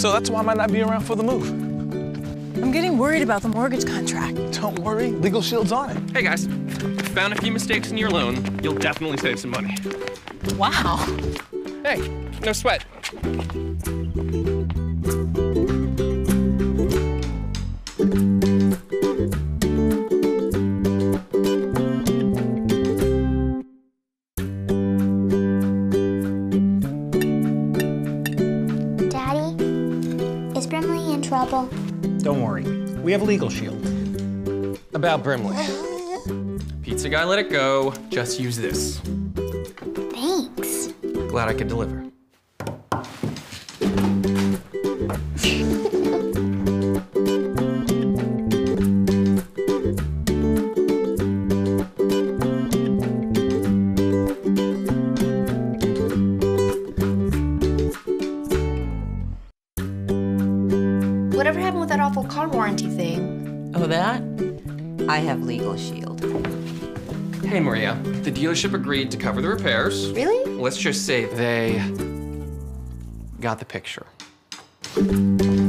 So that's why I might not be around for the move. I'm getting worried about the mortgage contract. Don't worry, Legal Shield's on it. Hey guys, found a few mistakes in your loan. You'll definitely save some money. Wow. Hey, no sweat. Daddy, is Brimley in trouble? Don't worry, we have Legal Shield. About Brimley. Pizza guy let it go. Just use this. Thanks. Glad I could deliver. Whatever happened with that awful car warranty thing? Oh, that? I have Legal Shield. Hey, Maria. The dealership agreed to cover the repairs. Really? Let's just say they got the picture.